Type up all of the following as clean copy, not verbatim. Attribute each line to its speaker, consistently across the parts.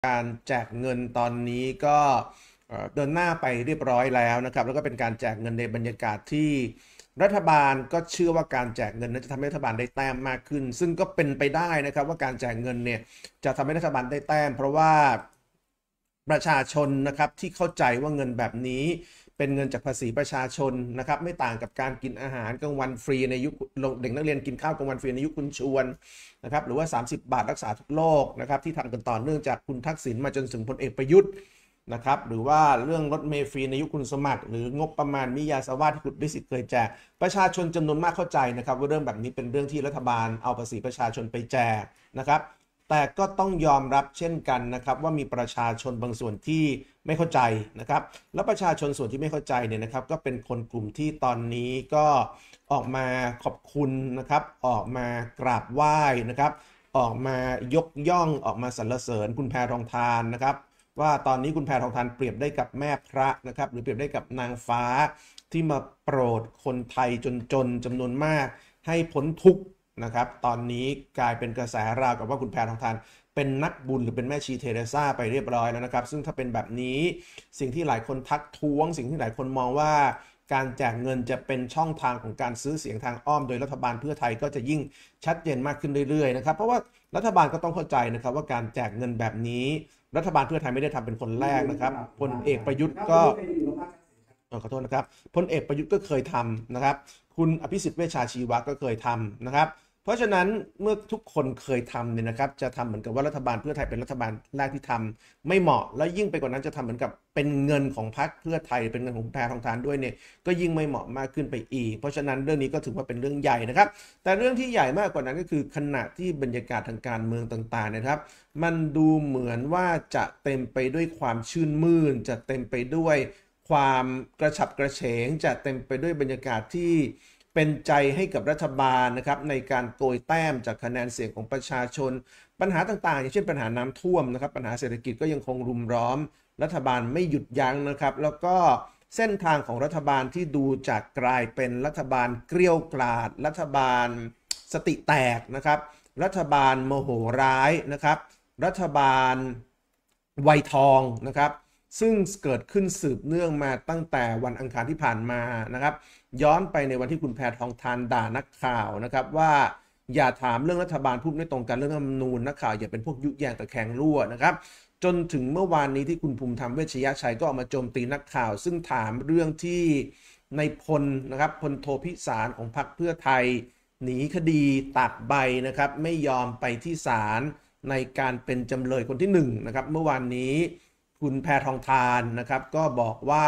Speaker 1: การแจกเงินตอนนี้ก็เดินหน้าไปเรียบร้อยแล้วนะครับแล้วก็เป็นการแจกเงินในบรรยากาศที่รัฐบาลก็เชื่อว่าการแจกเงินนั้นจะทำให้รัฐบาลได้แต้มมากขึ้นซึ่งก็เป็นไปได้นะครับว่าการแจกเงินเนี่ยจะทำให้รัฐบาลได้แต้มเพราะว่าประชาชนนะครับที่เข้าใจว่าเงินแบบนี้เป็นเงินจากภาษีประชาชนนะครับไม่ต่างกับการกินอาหารกลางวันฟรีในยุคเด็กนักเรียนกินข้าวกลางวันฟรีในยุคคุณชวนนะครับหรือว่า30 บาทรักษาทุกโรคนะครับที่ทำกันต่อเนื่องจากคุณทักษิณมาจนถึงพลเอกประยุทธ์นะครับหรือว่าเรื่องรถเมล์ฟรีในยุคคุณสมัครหรืองบประมาณมิยาสวาทที่คุณวิสิทธิ์เคยแจกประชาชนจำนวนมากเข้าใจนะครับว่าเรื่องแบบนี้เป็นเรื่องที่รัฐบาลเอาภาษีประชาชนไปแจกนะครับแต่ก็ต้องยอมรับเช่นกันนะครับว่ามีประชาชนบางส่วนที่ไม่เข้าใจนะครับและประชาชนส่วนที่ไม่เข้าใจเนี่ยนะครับก็เป็นคนกลุ่มที่ตอนนี้ก็ออกมาขอบคุณนะครับออกมากราบไหว้นะครับออกมายกย่องออกมาสรรเสริญคุณแพทองธารนะครับว่าตอนนี้คุณแพทองธารเปรียบได้กับแม่พระนะครับหรือเปรียบได้กับนางฟ้าที่มาโปรดคนไทยจนจำนวนมากให้พ้นทุกข์นะครับตอนนี้กลายเป็นกระแสราวกับว่าคุณแพทองธารเป็นนักบุญหรือเป็นแม่ชีเทเรซาไปเรียบร้อยแล้วนะครับซึ่งถ้าเป็นแบบนี้สิ่งที่หลายคนทักท้วงสิ่งที่หลายคนมองว่าการแจกเงินจะเป็นช่องทางของการซื้อเสียงทางอ้อมโดยรัฐบาลเพื่อไทยก็จะยิ่งชัดเจนมากขึ้นเรื่อยๆนะครับเพราะว่ารัฐบาลก็ต้องเข้าใจนะครับว่าการแจกเงินแบบนี้รัฐบาลเพื่อไทยไม่ได้ทำเป็นคนแรกนะครับพลเอกประยุทธ์ก็ขอโทษนะครับพลเอกประยุทธ์ก็เคยทำนะครับคุณอภิสิทธิ์เวชชาชีวะก็เคยทำนะครับเพราะฉะนั้นเมื่อทุกคนเคยทำเนี่ยนะครับจะทำเหมือนกับว่ารัฐบาลเพื่อไทยเป็นรัฐบาลแรกที่ทำไม่เหมาะแล้วยิ่งไปกว่านั้นจะทำเหมือนกับเป็นเงินของพรรคเพื่อไทยเป็นเงินของแพทองธารด้วยเนี่ยก็ยิ่งไม่เหมาะมากขึ้นไปอีกเพราะฉะนั้นเรื่องนี้ก็ถือว่าเป็นเรื่องใหญ่นะครับแต่เรื่องที่ใหญ่มากกว่านั้นก็คือขณะที่บรรยากาศทางการเมืองต่างๆนะครับมันดูเหมือนว่าจะเต็มไปด้วยความชื่นมื่นจะเต็มไปด้วยความกระฉับกระเฉงจะเต็มไปด้วยบรรยากาศที่เป็นใจให้กับรัฐบาลนะครับในการโกยแต้มจากคะแนนเสียงของประชาชนปัญหาต่างๆอย่างเช่นปัญหาน้ำท่วมนะครับปัญหาเศรษฐกิจก็ยังคงรุมล้อมรัฐบาลไม่หยุดยั้งนะครับแล้วก็เส้นทางของรัฐบาลที่ดูจากกลายเป็นรัฐบาลเกลี้ยวกล่อมรัฐบาลสติแตกนะครับรัฐบาลโมโหร้ายนะครับรัฐบาลวัยทองนะครับซึ่งเกิดขึ้นสืบเนื่องมาตั้งแต่วันอังคารที่ผ่านมานะครับย้อนไปในวันที่คุณแพทองธารด่านักข่าวนะครับว่าอย่าถามเรื่องรัฐบาลพูดไม่ตรงกันเรื่องรัฐธรรมนูญนักข่าวอย่าเป็นพวกยุแยงตะแคงรั่วนะครับจนถึงเมื่อวานนี้ที่คุณภูมิธรรมเวชยชัยก็ออกมาโจมตีนักข่าวซึ่งถามเรื่องที่ในพลนะครับพลโทพิสารของพรรคเพื่อไทยหนีคดีตากใบนะครับไม่ยอมไปที่ศาลในการเป็นจำเลยคนที่1นะครับเมื่อวานนี้คุณแพทองธารนะครับก็บอกว่า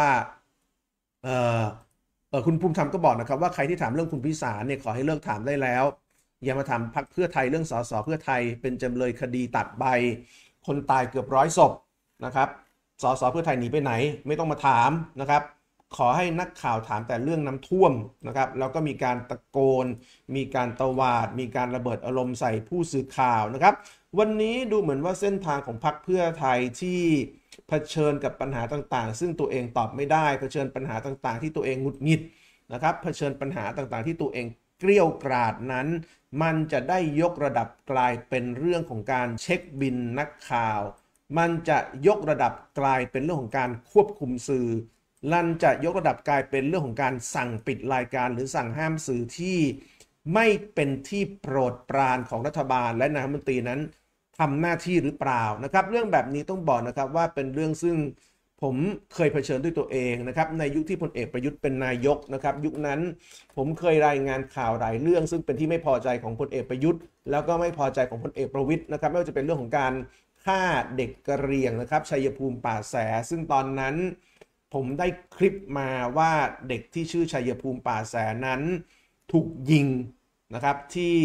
Speaker 1: คุณภูมิธรรมก็บอกนะครับว่าใครที่ถามเรื่องคุณพิสารเนี่ยขอให้เลิกถามได้แล้วอย่ามาถามพรรคเพื่อไทยเรื่องสสเพื่อไทยเป็นจำเลยคดีตัดใบคนตายเกือบ100 ศพนะครับสสเพื่อไทยหนีไปไหนไม่ต้องมาถามนะครับขอให้นักข่าวถามแต่เรื่องน้ำท่วมนะครับแล้วก็มีการตะโกนมีการตวาดมีการระเบิดอารมณ์ใส่ผู้สื่อข่าวนะครับวันนี้ดูเหมือนว่าเส้นทางของพรรคเพื่อไทยที่เผชิญกับปัญหาต่างๆซึ่งตัวเองตอบไม่ได้เผชิญปัญหาต่างๆที่ตัวเองหงุดหงิดนะครับเผชิญปัญหาต่างๆที่ตัวเองเกลี้ยวกราดนั้นมันจะได้ยกระดับกลายเป็นเรื่องของการเช็คบินนักข่าวมันจะยกระดับกลายเป็นเรื่องของการควบคุมสื่อมันจะยกระดับกลายเป็นเรื่องของการสั่งปิดรายการหรือสั่งห้ามสื่อที่ไม่เป็นที่โปรดปรานของรัฐบาลและนายกรัฐมนตรีนั้นทำหน้าที่หรือเปล่านะครับเรื่องแบบนี้ต้องบอกนะครับว่าเป็นเรื่องซึ่งผมเคยเผชิญด้วยตัวเองนะครับในยุคที่พลเอกประยุทธ์เป็นนายกนะครับยุคนั้นผมเคยรายงานข่าวหลายเรื่องซึ่งเป็นที่ไม่พอใจของพลเอกประยุทธ์แล้วก็ไม่พอใจของพลเอกประวิตรนะครับไม่ว่าจะเป็นเรื่องของการฆ่าเด็กกะเหรี่ยงนะครับชัยภูมิป่าแสซึ่งตอนนั้นผมได้คลิปมาว่าเด็กที่ชื่อชัยภูมิป่าแสนั้นถูกยิงนะครับที่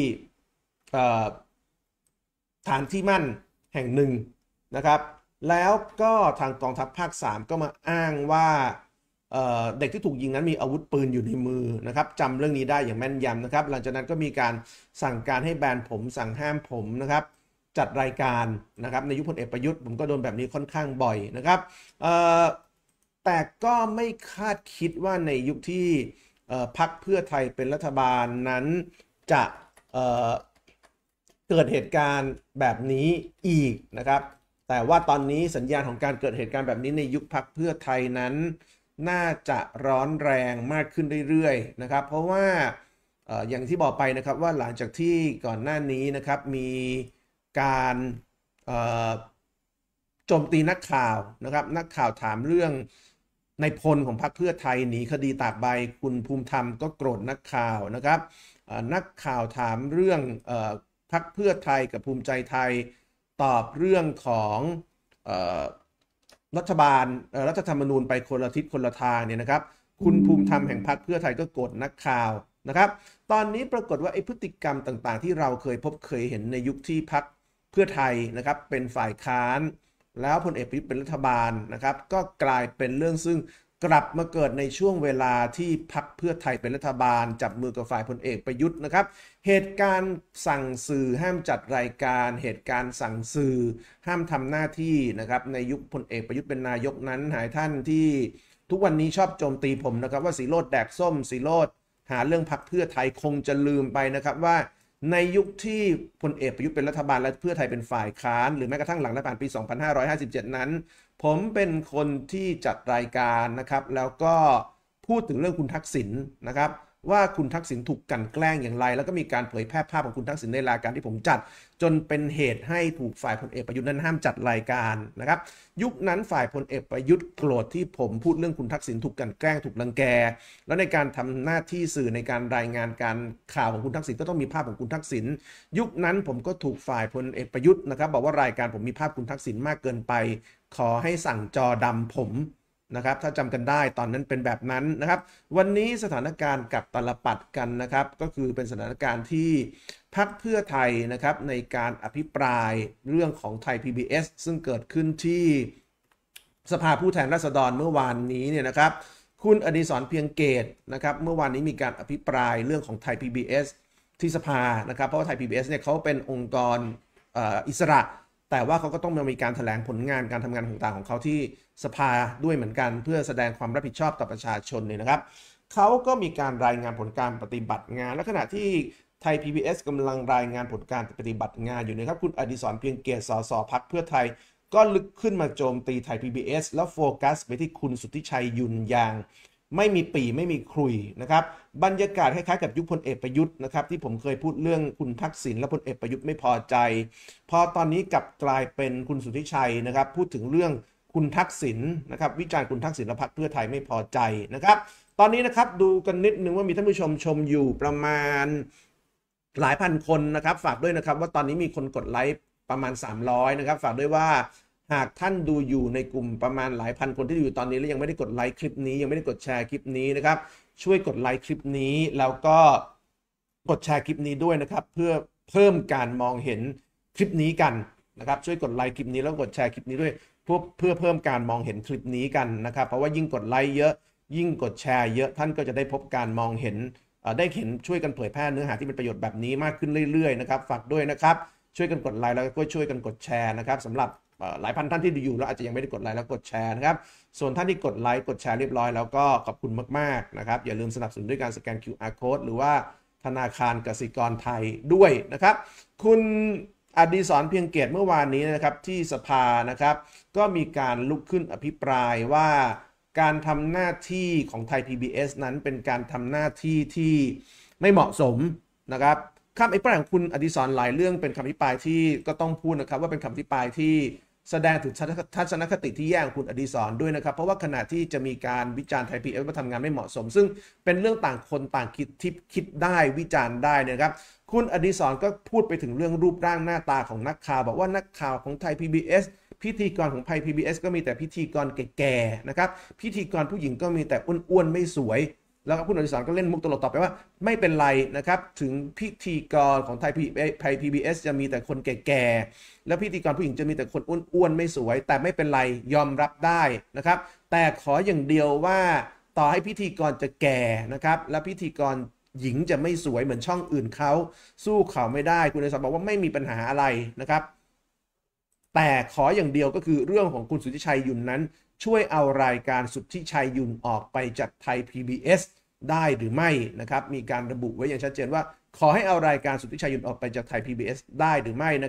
Speaker 1: ฐานที่มั่นแห่งหนึ่งนะครับแล้วก็ทางกองทัพภาค3ก็มาอ้างว่าเด็กที่ถูกยิงนั้นมีอาวุธปืนอยู่ในมือนะครับจำเรื่องนี้ได้อย่างแม่นยำนะครับหลังจากนั้นก็มีการสั่งการให้แบนผมสั่งห้ามผมนะครับจัดรายการนะครับในยุคพลเอกประยุทธ์ผมก็โดนแบบนี้ค่อนข้างบ่อยนะครับแต่ก็ไม่คาดคิดว่าในยุคที่พรรคเพื่อไทยเป็นรัฐบาลนั้นจะเกิดเหตุการณ์แบบนี้อีกนะครับแต่ว่าตอนนี้สัญญาณของการเกิดเหตุการณ์แบบนี้ในยุคพรรคเพื่อไทยนั้นน่าจะร้อนแรงมากขึ้นเรื่อยๆนะครับเพราะว่าอย่างที่บอกไปนะครับว่าหลังจากที่ก่อนหน้านี้นะครับมีการโจมตีนักข่าวนะครับนักข่าวถามเรื่องในพลของพรรคเพื่อไทยหนีคดีตากใบคุณภูมิธรรมก็โกรธนักข่าวนะครับนักข่าวถามเรื่องพรรคเพื่อไทยกับภูมิใจไทยตอบเรื่องของรัฐบาลรัฐธรรมนูญไปคนละทิศคนละทางเนี่ยนะครับคุณภูมิธรรมแห่งพรรคเพื่อไทยก็โกรธนักข่าวนะครับตอนนี้ปรากฏว่าไอ้พฤติกรรมต่างๆที่เราเคยพบเคยเห็นในยุคที่พรรคเพื่อไทยนะครับเป็นฝ่ายค้านแล้วพลเอกประยุทธ์เป็นรัฐบาลนะครับก็กลายเป็นเรื่องซึ่งกลับมาเกิดในช่วงเวลาที่พรรคเพื่อไทยเป็นรัฐบาลจับมือกับฝ่ายพลเอกประยุทธ์นะครับเหตุการณ์สั่งสื่อห้ามจัดรายการเหตุการณ์สั่งสื่อห้ามทำหน้าที่นะครับในยุคพลเอกประยุทธ์เป็นนายกนั้นหลายท่านที่ทุกวันนี้ชอบโจมตีผมนะครับว่าสีโรจน์แดกส้มสีโรจน์หาเรื่องพรรคเพื่อไทยคงจะลืมไปนะครับว่าในยุคที่พลเอกประยุทธ์เป็นรัฐบาลและเพื่อไทยเป็นฝ่ายค้านหรือแม้กระทั่งหลังรัฐประหารปี 2557 นั้นผมเป็นคนที่จัดรายการนะครับแล้วก็พูดถึงเรื่องคุณทักษิณนะครับว่าคุณทักษิณถูกกลั่นแกล้งอย่างไรแล้วก็มีการเผยแพร่ภาพของคุณทักษิณในรายการที่ผมจัดจนเป็นเหตุให้ถูกฝ่ายพลเอกประยุทธ์นั้นห้ามจัดรายการนะครับยุคนั้นฝ่ายพลเอกประยุทธ์โกรธที่ผมพูดเรื่องคุณทักษิณถูกกลั่นแกล้งถูกรังแกแล้วในการทำหน้าที่สื่อในการรายงานการข่าวของคุณทักษิณก็ต้องมีภาพของคุณทักษิณยุคนั้นผมก็ถูกฝ่ายพลเอกประยุทธ์นะครับบอกว่ารายการผมมีภาพคุณทักษิณมากเกินไปขอให้สั่งจอดำผมนะครับถ้าจำกันได้ตอนนั้นเป็นแบบนั้นนะครับวันนี้สถานการณ์กับตลปัดกันนะครับก็คือเป็นสถานการณ์ที่พรรคเพื่อไทยนะครับในการอภิปรายเรื่องของไทย PBS ซึ่งเกิดขึ้นที่สภาผู้แทนราษฎรเมื่อวานนี้เนี่ยนะครับคุณอดิศรเพียงเกตนะครับเมื่อวานนี้มีการอภิปรายเรื่องของไทย PBS ที่สภานะครับเพราะว่าไทย PBS เนี่ยเขาเป็นองค์กรอิสระแต่ว่าเขาก็ต้องมีการแถลงผลงานการทำงานต่างๆของเขาที่สภาด้วยเหมือนกันเพื่อแสดงความรับผิดชอบต่อประชาชนเนี่ยนะครับเขาก็มีการรายงานผลการปฏิบัติงานและขณะที่ไทย PBS กำลังรายงานผลการปฏิบัติงานอยู่นะครับคุณอดิศรเพียงเกต สส พรรคเพื่อไทยก็ลึกขึ้นมาโจมตีไทย PBS แล้วโฟกัสไปที่คุณสุทธิชัยยุนยางไม่มีปี่ไม่มีครุยนะครับบรรยากาศคล้ายๆกับยุคพลเอกประยุทธ์นะครับที่ผมเคยพูดเรื่องคุณทักษิณและพลเอกประยุทธ์ไม่พอใจพอตอนนี้กลับกลายเป็นคุณสุทธิชัยนะครับพูดถึงเรื่องคุณทักษิณนะครับวิจารณ์คุณทักษิณและพรรคเพื่อไทยไม่พอใจนะครับตอนนี้นะครับดูกันนิดนึงว่ามีท่านผู้ชมชมอยู่ประมาณหลายพันคนนะครับฝากด้วยนะครับว่าตอนนี้มีคนกดไลค์ประมาณ300นะครับฝากด้วยว่าหากท่านดูอยู่ในกลุ่มประมาณหลายพันคนที่อยู่ตอนนี้แล้วยังไม่ได้กดไลค์คลิปนี้ยังไม่ได้กดแชร์คลิปนี้นะครับช่วยกดไลค์คลิปนี้แล้วก็กดแชร์คลิปนี้ด้วยนะครับเพื่อเพิ่มการมองเห็นคลิปนี้กันนะครับช่วยกดไลค์คลิปนี้แล้วกดแชร์คลิปนี้ด้วยเพื่อเพิ่มการมองเห็นคลิปนี้กันนะครับเพราะว่ายิ่งกดไลค์เยอะยิ่งกดแชร์เยอะท่านก็จะได้พบการมองเห็นได้เห็นช่วยกันเผยแพร่เนื้อหาที่เป็นประโยชน์แบบนี้มากขึ้นเรื่อยๆนะครับฝากด้วยนะครับช่วยกันกดไลค์แล้วก็ช่วยกันกดแชร์นะครับสำหรับหลายพันท่านที่ดูอยู่แล้วอาจจะยังไม่ได้กดไลค์แล้วกดแชร์นะครับส่วนท่านที่กดไลค์กดแชร์เรียบร้อยแล้วก็ขอบคุณมากๆนะครับอย่าลืมสนับสนุนด้วยการสแกน QR Code หรือว่าธนาคารกสิกรไทยด้วยนะครับคุณอดิศรเพียงเกตเมื่อวานนี้นะครับที่สภานะครับก็มีการลุกขึ้นอภิปรายว่าการทำหน้าที่ของไทย PBS นั้นเป็นการทำหน้าที่ที่ไม่เหมาะสมนะครับคำอภิปรายของคุณอดิศรหลายเรื่องเป็นคำอภิปรายที่ก็ต้องพูดนะครับว่าเป็นคำอภิปรายที่แสดงถึงทัศนคติที่แย่ของคุณอดิศรด้วยนะครับเพราะว่าขณะที่จะมีการวิจารณ์ไทย PBS ว่าทำงานไม่เหมาะสมซึ่งเป็นเรื่องต่างคนต่างคิดที่คิดได้วิจารณ์ได้นะครับคุณอดิศรก็พูดไปถึงเรื่องรูปร่างหน้าตาของนักข่าวบอกว่านักข่าวของไทย PBS พิธีกรของไทย PBS ก็มีแต่พิธีกรแก่ๆนะครับพิธีกรผู้หญิงก็มีแต่อ้วนๆไม่สวยแล้วคุณอดิศรก็เล่นมุกตลกต่อไปว่าไม่เป็นไรนะครับถึงพิธีกรของไทย PBS จะมีแต่คนแก่ๆแล้วพิธีกรผู้หญิงจะมีแต่คนอ้วนๆไม่สวยแต่ไม่เป็นไรยอมรับได้นะครับแต่ขออย่างเดียวว่าต่อให้พิธีกรจะแก่นะครับและพิธีกรหญิงจะไม่สวยเหมือนช่องอื่นเขาสู้เขาไม่ได้คุณอดิศรบอกว่าไม่มีปัญหาอะไรนะครับแต่ขออย่างเดียวก็คือเรื่องของคุณสุทธิชัยยุนนั้นช่วยเอารายการสุทธิชัยยุนออกไปจากไทย PBS ได้หรือไม่นะครับมีการระบุไว้อย่างชัดเจนว่าขอให้เอารายการสุทธิชัยยุนออกไปจากไทย PBS ได้หรือไม่นะครับ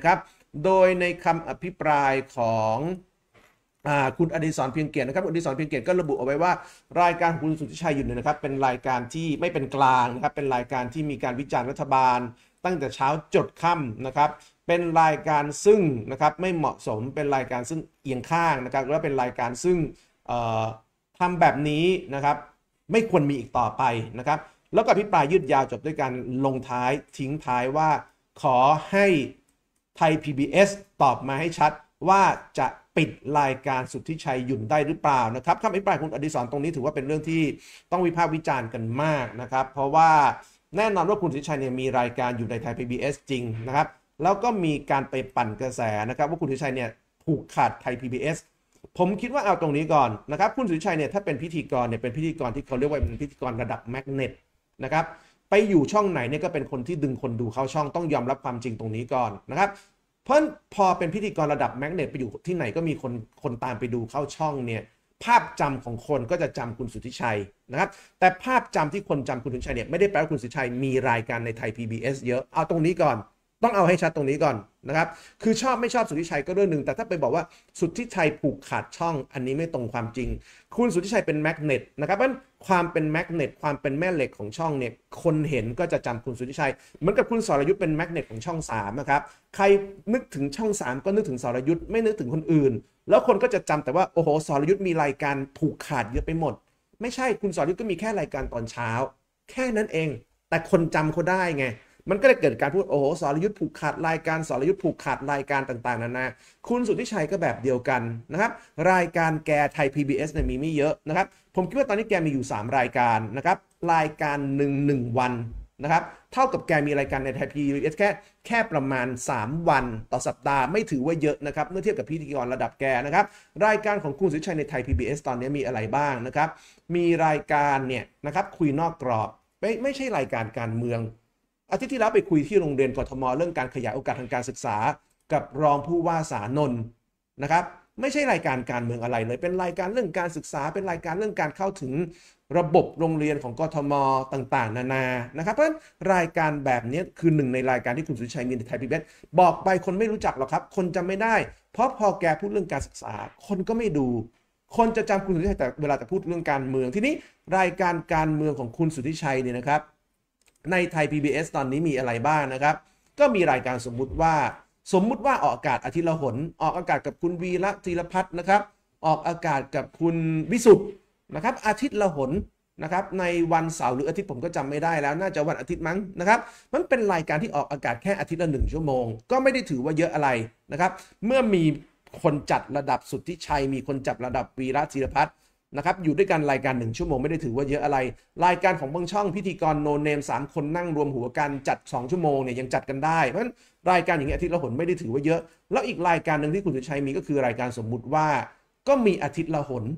Speaker 1: โดยในคำอภิปรายของคุณอดิศรเพียงเกียรตินะครับคุณอดิศรเพียงเกียรติก็ระบุเอาไว้ว่ารายการของคุณสุทธิชัยอยู่เนี่ยนะครับเป็นรายการที่ไม่เป็นกลางนะครับเป็นรายการที่มีการวิจารณ์รัฐบาลตั้งแต่เช้าจดค่ำนะครับเป็นรายการซึ่งนะครับไม่เหมาะสมเป็นรายการซึ่งเอียงข้างนะครับและเป็นรายการซึ่งทำแบบนี้นะครับไม่ควรมีอีกต่อไปนะครับแล้วก็อภิปรายยืดยาวจบด้วยการลงท้ายทิ้งท้ายว่าขอให้ไทย PBS ตอบมาให้ชัดว่าจะปิดรายการสุทธิชัยหยุ่นได้หรือเปล่านะครับคำอภิปรายคุณอดิศรตรงนี้ถือว่าเป็นเรื่องที่ต้องวิพากษ์วิจารณ์กันมากนะครับเพราะว่าแน่นอนว่าคุณสุทธิชัยเนี่ยมีรายการอยู่ในไทย PBS จริงนะครับแล้วก็มีการไปปั่นกระแสนะครับว่าคุณสุทธิชัยเนี่ยผูกขาดไทย PBS ผมคิดว่าเอาตรงนี้ก่อนนะครับคุณสุทธิชัยเนี่ยถ้าเป็นพิธีกรเนี่ยเป็นพิธีกรที่เขาเรียกว่าเป็นพิธีกรระดับแมกเนตนะครับไปอยู่ช่องไหนเนี่ยก็เป็นคนที่ดึงคนดูเข้าช่องต้องยอมรับความจริงตรงนี้ก่อนนะครับเพราะพอเป็นพิธีกรระดับแมกเนตไปอยู่ที่ไหนก็มีคนตามไปดูเข้าช่องเนี่ยภาพจำของคนก็จะจำคุณสุทธิชัยนะครับแต่ภาพจำที่คนจำคุณสุทธิชัยเนี่ยไม่ได้แปลว่าคุณสุทธิชัยมีรายการในไทย PBS เยอะเอาตรงนี้ก่อนต้องเอาให้ชัดตรงนี้ก่อนนะครับคือชอบไม่ชอบสุทธิชัยก็เรื่องหนึ่งแต่ถ้าไปบอกว่าสุทธิชัยผูกขาดช่องอันนี้ไม่ตรงความจริงคุณสุทธิชัยเป็นแมกเนตนะครับเพราะความเป็นแมกเนตความเป็นแม่เหล็กของช่องเนี่ยคนเห็นก็จะจำคุณสุทธิชัยเหมือนกับคุณสรยุทธ์เป็นแมกเนตของช่อง3นะครับใครนึกถึงช่อง3ก็นึกถึงสรยุทธ์ไม่นึกถึงคนอื่นแล้วคนก็จะจำแต่ว่าโอ้โหสรยุทธ์มีรายการผูกขาดเยอะไปหมดไม่ใช่คุณสรยุทธ์ก็มีแค่รายการตอนเช้าแค่นั้นเองแต่คนจำเขาได้ไงมันก็เลยเกิดการพูดโอ้โหสรยุทธ์ผูกขาดรายการสรยุทธ์ผูกขาดรายการต่างๆนานาคุณสุทธิชัยก็แบบเดียวกันนะครับรายการแกไทย PBS เนี่ยมีไม่เยอะนะครับผมคิดว่าตอนนี้แกมีอยู่3รายการนะครับรายการ1วันนะครับเท่ากับแกมีรายการในไทย PBS แค่ประมาณ3วันต่อสัปดาห์ไม่ถือว่าเยอะนะครับเมื่อเทียบกับพิธีกรระดับแกนะครับรายการของคุณสุทธิชัยในไทย PBS ตอนนี้มีอะไรบ้างนะครับมีรายการเนี่ยนะครับคุยนอกกรอบไม่ใช่รายการการเมืองอาทิตย์ที่แล้วไปคุยที่โรงเรียนกทมเรื่องการขยายโอกาสทางการศึกษากับรองผู้ว่าสานนท์นะครับไม่ใช่รายการการเมืองอะไรเลยเป็นรายการเรื่องการศึกษาเป็นรายการเรื่องการเข้าถึงระบบโรงเรียนของกทมต่างๆนานานะครับเพราะฉะนั้นรายการแบบนี้คือหนึ่งในรายการที่คุณสุทธิชัยมีในไทย PBS บอกไปคนไม่รู้จักหรอกครับคนจำไม่ได้เพราะพอแกพูดเรื่องการศึกษาคนก็ไม่ดูคนจะจำคุณสุทธิชัยแต่เวลาจะพูดเรื่องการเมืองทีนี้รายการการเมืองของคุณสุทธิชัยเนี่ยนะครับในไทย PBS ตอนนี้มีอะไรบ้างนะครับก็มีรายการสมมุติว่าออกอากาศอาทิตย์ละหนออกอากาศกับคุณวีระธีรพัฒน์นะครับออกอากาศกับคุณวิสุทธ์นะครับอาทิตย์ละหนนะครับในวันเสาร์หรืออาทิตย์ผมก็จำไม่ได้แล้วน่าจะวันอาทิตย์มั้งนะครับมันเป็นรายการที่ออกอากาศแค่อาทิตย์ละ1 ชั่วโมงก็ไม่ได้ถือว่าเยอะอะไรนะครับเมื่อมีคนจัดระดับสุทธิชัยมีคนจัดระดับวีระธีรพัฒน์นะครับอยู่ด้วยกันรายการ1 ชั่วโมงไม่ได้ถือว่าเยอะอะไรรายการของบางช่องพิธีกรโนเนม3 คนนั่งรวมหัวกันจัด2 ชั่วโมงเนี่ยยังจัดกันได้เพราะฉะนั้นรายการอย่างเงี้ยอาทิตย์ละหนไม่ได้ถือว่าเยอะแล้วอีกรายการหนึ่งที่คุณสุทธิชัยมีก็คือรายการสมมุติว่าก็มีอาทิตย์ละหน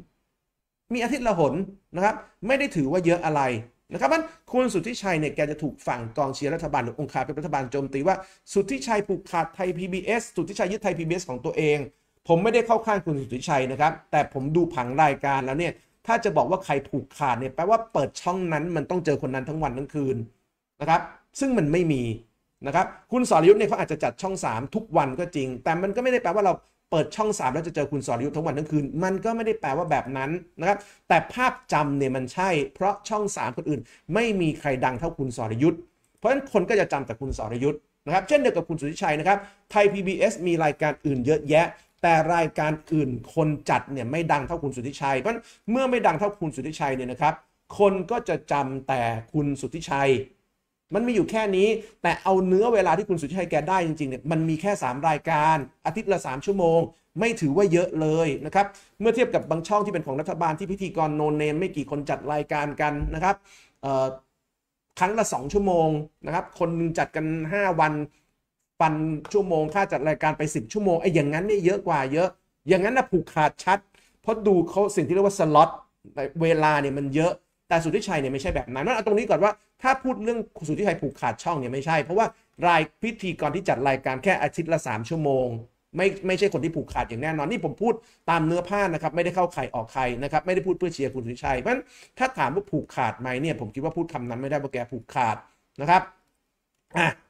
Speaker 1: นะครับไม่ได้ถือว่าเยอะอะไรนะครับมันคุณสุทธิชัยเนี่ยแกจะถูกฝั่งกองเชียร์รัฐบาลหรือองค์คาพยพรัฐบาลโจมตีว่าสุทธิชัยผูกขาดไทย PBS สุทธิชัยยึดไทย PBS ของตัวเองผมไม่ได้เข้าข้างคุณสุทธิชัยนะครับแต่ผมดูผังรายการแล้วเนี่ยถ้าจะบอกว่าใครผูกขาดเนี่ยแปลว่าเปิดช่องนั้นมันต้องเจอคนนั้นทั้งวันทั้งคืนนะครับซึ่งมันไม่มีนะครับคุณสรยุทธ์เนี่ยเขาอาจจะจัดช่อง3ทุกวันก็จริงแต่มันก็ไม่ได้แปลว่าเราเปิดช่อง3แล้วจะเจอคุณสรยุทธ์ทั้งวันทั้งคืนมันก็ไม่ได้แปลว่าแบบนั้นนะครับแต่ภาพจำเนี่ยมันใช่เพราะช่อง3คนอื่นไม่มีใครดังเท่าคุณสรยุทธ์เพราะฉะนั้นคนก็จะจำแต่คุณสรยุทธ์นะครับเช่นเดียวกับคุณสุทธิชัยนะครับไทย PBS มีรายการอื่นเยอะแยะแต่รายการอื่นคนจัดเนี่ยไม่ดังเท่าคุณสุทธิชัยเพราะเมื่อไม่ดังเท่าคุณสุทธิชัยเนี่ยนะครับคนก็จะจำแต่คุณสุทธิชัยมันมีอยู่แค่นี้แต่เอาเนื้อเวลาที่คุณสุทธิชัยแกได้จริงๆเนี่ยมันมีแค่3 รายการอาทิตย์ละ3 ชั่วโมงไม่ถือว่าเยอะเลยนะครับเมื่อเทียบกับบางช่องที่เป็นของรัฐบาลที่พิธีกรโนเนมไม่กี่คนจัดรายการกันนะครับครั้งละ2 ชั่วโมงนะครับคนนึงจัดกัน5 วันปันชั่วโมงค่าจัดรายการไป10 ชั่วโมงไอ้อย่างนั้นเนี่ยเยอะกว่าเยอะอย่างนั้นนะผูกขาดชัดเพราะดูเขาสิ่งที่เรียกว่าสล็อตเวลาเนี่ยมันเยอะแต่สุทธิชัยเนี่ยไม่ใช่แบบนั้นเอาตรงนี้ก่อนว่าถ้าพูดเรื่องสุทธิชัยผูกขาดช่องเนี่ยไม่ใช่เพราะว่ารายพิธีกรที่จัดรายการแค่อาทิตย์ละ3 ชั่วโมงไม่ใช่คนที่ผูกขาดอย่างแน่นอนนี่ผมพูดตามเนื้อผ้านะครับไม่ได้เข้าใครออกใครนะครับไม่ได้พูดเพื่อเชียร์คุณสุทธิชัยเพราะฉะนั้นถ้าถามว่าผูกขาดไหมเนี่ยผมคิดว่าพูดคำนั้นไม่ได้เพราะแกผูกขาดนะครับ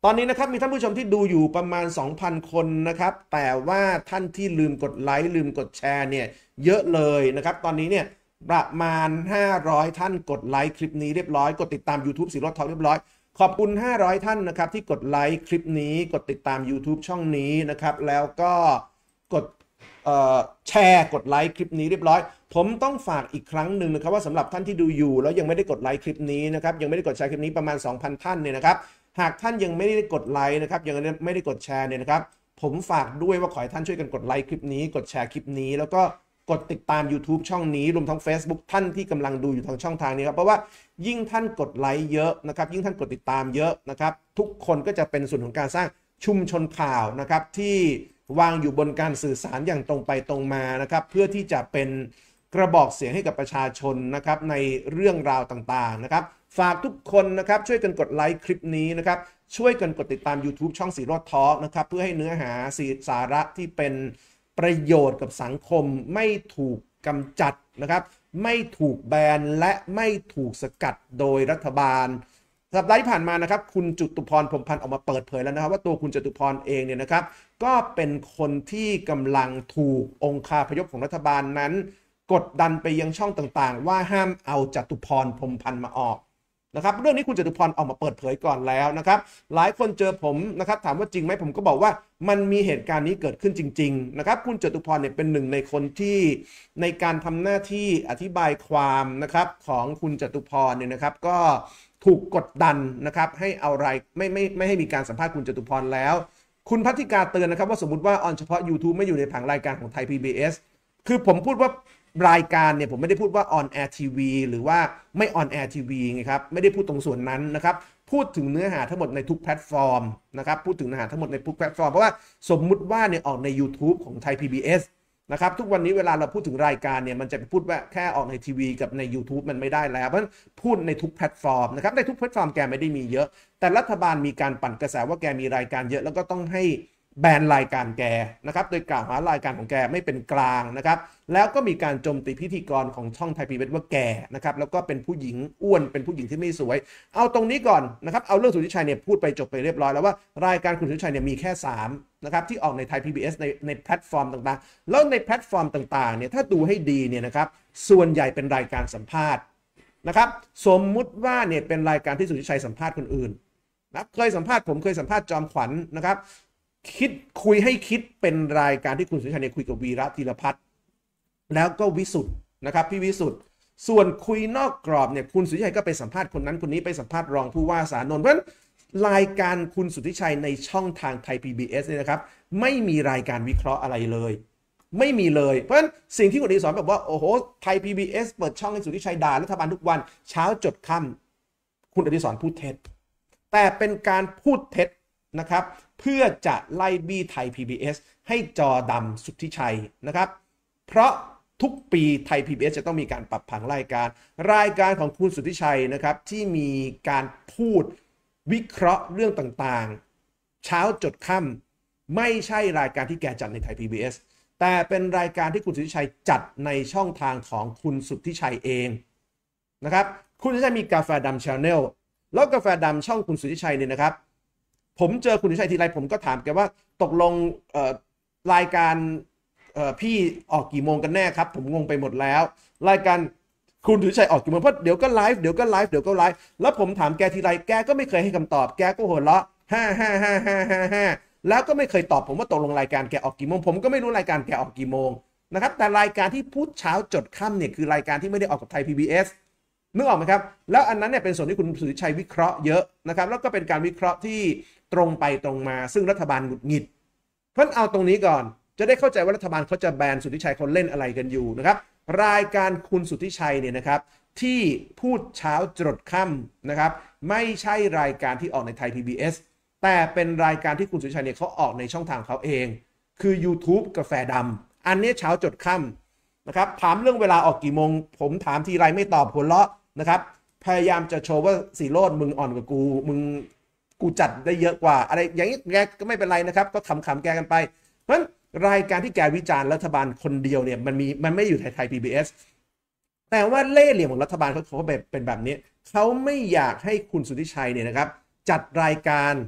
Speaker 1: ตอนนี้นะครับมีท่านผู้ชมที่ดูอยู่ประมาณ 2,000 คนนะครับแต่ว่าท่านที่ลืมกดไลค์ลืมกดแชร์เนี่ยเยอะเลยนะครับตอนนี้เนี่ยประมาณ500ท่านกดไลค์คลิปนี้เรียบร้อยกดติดตาม YouTube สีรถทองเรียบร้อยขอบคุณ500ท่านนะครับที่กดไลค์คลิปนี้กดติดตาม YouTube ช่องนี้นะครับแล้วก็กดแชร์กดไลค์คลิปนี้เรียบร้อยผมต้องฝากอีกครั้งหนึ่งนะครับว่าสำหรับท่านที่ดูอยู่แล้วยังไม่ได้กดไลค์คลิปนี้นะครับยังไม่ได้กดแชร์คลิปนี้ประมาณ 2,000 ท่านเนี่ยนะครับหากท่านยังไม่ได้กดไลค์นะครับยังไม่ได้กดแชร์เนี่ยนะครับผมฝากด้วยว่าขอให้ท่านช่วยกันกดไลค์คลิปนี้กดแชร์คลิปนี้แล้วก็กดติดตาม YouTube ช่องนี้รวมทั้ง Facebook ท่านที่กำลังดูอยู่ทางช่องทางนี้ครับเพราะว่ายิ่งท่านกดไลค์เยอะนะครับยิ่งท่านกดติดตามเยอะนะครับทุกคนก็จะเป็นส่วนของการสร้างชุมชนข่าวนะครับที่วางอยู่บนการสื่อสารอย่างตรงไปตรงมานะครับเพื่อที่จะเป็นกระบอกเสียงให้กับประชาชนนะครับในเรื่องราวต่างๆนะครับฝากทุกคนนะครับช่วยกันกดไลค์คลิปนี้นะครับช่วยกันกดติดตาม YouTube ช่องสีรถทอล์กนะครับเพื่อให้เนื้อหาสาระที่เป็นประโยชน์กับสังคมไม่ถูกกำจัดนะครับไม่ถูกแบนและไม่ถูกสกัดโดยรัฐบาลสัปดาห์ที่ผ่านมานะครับคุณจตุพรพรหมพันธ์ออกมาเปิดเผยแล้วนะครับว่าตัวคุณจตุพรเองเนี่ยนะครับก็เป็นคนที่กำลังถูกองคาพยพของรัฐบาลนั้นกดดันไปยังช่องต่างๆว่าห้ามเอาจตุพรพรหมพันธ์มาออกนะครับเรื่องนี้คุณจตุพรออกมาเปิดเผยก่อนแล้วนะครับหลายคนเจอผมนะครับถามว่าจริงไหมผมก็บอกว่ามันมีเหตุการณ์นี้เกิดขึ้นจริงๆนะครับคุณจตุพรเนี่ยเป็นหนึ่งในคนที่ในการทำหน้าที่อธิบายความนะครับของคุณจตุพรเนี่ยนะครับก็ถูกกดดันนะครับให้เอาไม่ให้มีการสัมภาษณ์คุณจตุพรแล้วคุณพัทธิกาเตือนนะครับว่าสมมติว่าออนเฉพาะ YouTube ไม่อยู่ในผังรายการของไทย PBS คือผมพูดว่ารายการเนี่ยผมไม่ได้พูดว่าออนแอร์ทีวีหรือว่าไม่ออนแอร์ทีวีไงครับไม่ได้พูดตรงส่วนนั้นนะครับพูดถึงเนื้อหาทั้งหมดในทุกแพลตฟอร์มนะครับพูดถึงเนื้อหาทั้งหมดในทุกแพลตฟอร์มเพราะว่าสมมุติว่าเนี่ยออกใน YouTube ของไทย PBS นะครับทุกวันนี้เวลาเราพูดถึงรายการเนี่ยมันจะไปพูดว่าแค่ออกในทีวีกับใน YouTube มันไม่ได้แล้วเพราะฉะนั้นพูดในทุกแพลตฟอร์มนะครับในทุกแพลตฟอร์มแกไม่ได้มีเยอะแต่รัฐบาลมีการปั่นกระแสว่าแกมีรายการเยอะแล้วก็ต้องให้แบนรายการแกนะครับโดยกล่าวหารายการของแกไม่เป็นกลางนะครับแล้วก็มีการโจมตีพิธีกรของช่องไทยพีบีเอสว่าแกนะครับแล้วก็เป็นผู้หญิงอ้วนเป็นผู้หญิงที่ไม่สวยเอาตรงนี้ก่อนนะครับเอาเรื่องสุทธิชัยเนี่ยพูดไปจบไปเรียบร้อยแล้วว่ารายการคุณสุทธิชัยเนี่ยมีแค่3นะครับที่ออกในไทย PBS ในแพลตฟอร์มต่างๆแล้วในแพลตฟอร์มต่างๆเนี่ยถ้าดูให้ดีเนี่ยนะครับส่วนใหญ่เป็นรายการสัมภาษณ์นะครับสมมุติว่าเนี่ยเป็นรายการที่สุทธิชัยสัมภาษณ์คนอื่นนะเคยสัมภาษณ์ผมเคยสัมภาษณ์จอมขวัญ นะครับคุยให้คิดเป็นรายการที่คุณสุทธิชัยเนี่ยคุยกับวีระธีรพัฒน์แล้วก็วิสุทธ์นะครับพี่วิสุทธ์ส่วนคุยนอกกรอบเนี่ยคุณสุทธิชัยก็ไปสัมภาษณ์คนนั้นคนนี้ไปสัมภาษณ์รองผู้ว่าสานนท์เพราะฉะนั้นรายการคุณสุทธิชัยในช่องทางไทย PBS เนี่ยนะครับไม่มีรายการวิเคราะห์อะไรเลยไม่มีเลยเพราะฉะนั้นสิ่งที่คุณอดิศรแบบว่าโอ้โหไทย PBS เปิดช่องให้สุทธิชัยด่ารัฐบาลทุกวันเช้าจดค่ำคุณอดิศรพูดเท็จแต่เป็นการพูดเท็จนะครับเพื่อจะไล่บี้ไทย PBS ให้จอดำสุทธิชัยนะครับเพราะทุกปีไทย PBS จะต้องมีการปรับผังรายการของคุณสุทธิชัยนะครับที่มีการพูดวิเคราะห์เรื่องต่างๆเช้าจดค่ำไม่ใช่รายการที่แกจัดในไทย PBS แต่เป็นรายการที่คุณสุทธิชัยจัดในช่องทางของคุณสุทธิชัยเองนะครับคุณสุทธิชัยมีกาแฟดำ Channel แล้วกาแฟดำช่องคุณสุทธิชัยเนี่ยนะครับผมเจอคุณสุทธิชัยทีไรผมก็ถามแกว่าตกลงรายการพี่ออกกี่โมงกันแน่ครับผมงงไปหมดแล้วรายการคุณสุทธิชัยออกกี่โมงเพราะเดี๋ยวก็ไลฟ์เดี๋ยวก็ไลฟ์แล้วผมถามแกทีไรแกก็ไม่เคยให้คำตอบแกก็หัวเราะฮ่าแล้วก็ไม่เคยตอบผมว่าตกลงรายการแกออกกี่โมงผมก็ไม่รู้รายการแกออกกี่โมงนะครับแต่รายการที่พูดเช้าจดค่ำเนี่ยคือรายการที่ไม่ได้ออกกับไทย PBS นึกออกไหมครับแล้วอันนั้นเนี่ยเป็นส่วนที่คุณสุทธิชัยวิเคราะห์เยอะนะครับแล้วก็เป็นการวิเคราะห์ที่ตรงไปตรงมาซึ่งรัฐบาลหงุดหงิดเพราะเอาตรงนี้ก่อนจะได้เข้าใจว่ารัฐบาลเขาจะแบนสุทธิชัยเขาเล่นอะไรกันอยู่นะครับรายการคุณสุทธิชัยเนี่ยนะครับที่พูดเช้าจดค่ำนะครับไม่ใช่รายการที่ออกในไทย PBS แต่เป็นรายการที่คุณสุทธิชัยเนี่ยเขาออกในช่องทางเขาเองคือ YouTube กาแฟดำอันนี้เช้าจดค่ำนะครับถามเรื่องเวลาออกกี่โมงผมถามทีไรไม่ตอบหัวเราะนะครับพยายามจะโชว์ว่าสีโรจน์มึงอ่อนกว่ากูจัดได้เยอะกว่าอะไรอย่างนี้แกก็ไม่เป็นไรนะครับก็ขำๆแกกันไปเพราะฉะนั้นรายการที่แกวิจารณ์รัฐบาลคนเดียวเนี่ยมันไม่อยู่ไทย PBS แต่ว่าเล่ห์เหลี่ยมของรัฐบาลเขาเป็นแบบนี้เขาไม่อยากให้คุณสุทธิชัยเนี่ยนะครับจัดรายการ